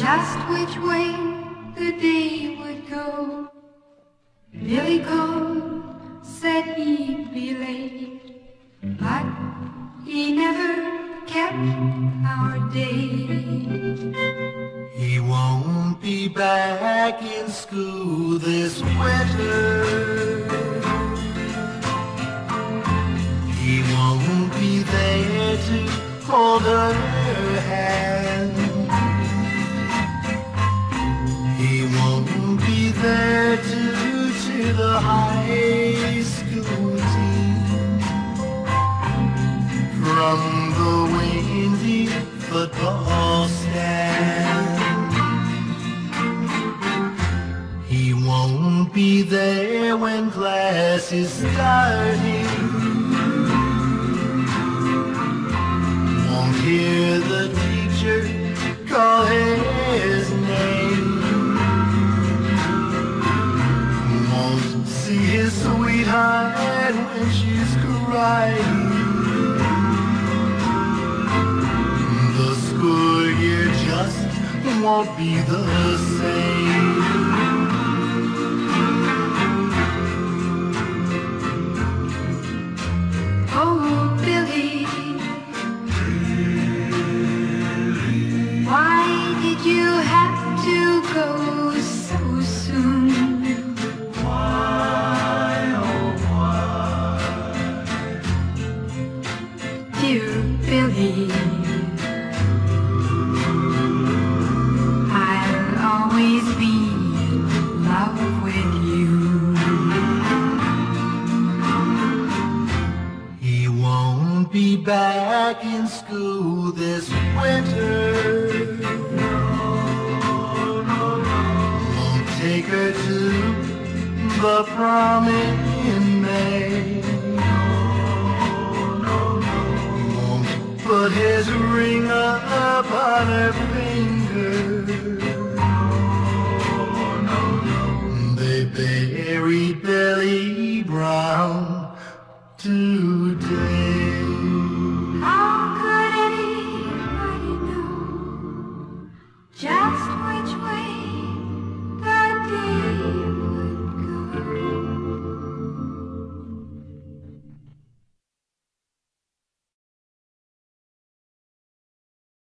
just which way the day would go. Billy called, said he'd be late, but he never kept our date. He won't be back in school this winter. He won't be there to hold her hand. He won't be there to cheer the high school team from the windy football stand. He won't be there when class is starting. Won't hear the teacher call his name. Won't see his sweetheart when she's crying. The school year just won't be the same. Oh, Billy, why did you have to go so soon? Why, oh why? Dear Billy, I'll always be in love with you. He won't be back in school this winter. Won't take her to the prom in May. Won't put his ring up on her